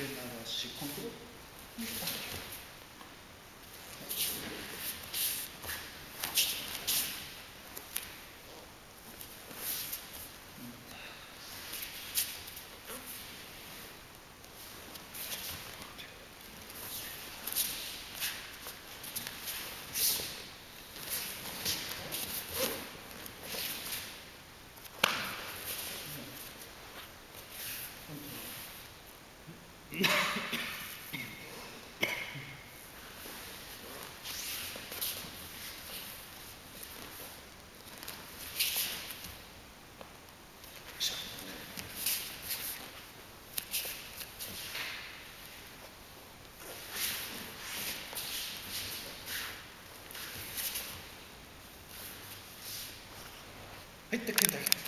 ならしコントロール。入ってくんだよ。